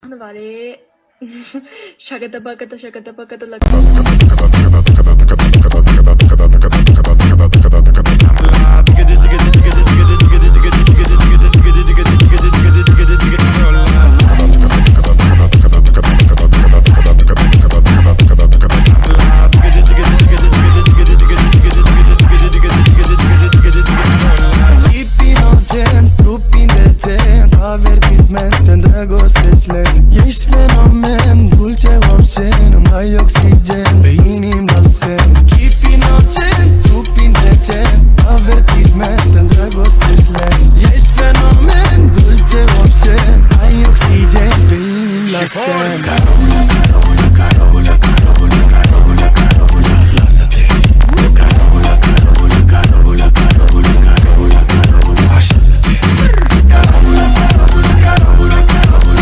Vale. Shakata bakata la. Avertisment, îndrăgostești lent. Ești fenomen, dulce obscen, numai oxigen, pe inima semn. Chip inocent, trup indecent. Avertisment, îndrăgostești lent. Ești fenomen, dulce obscen, ai oxigen, pe inima semn.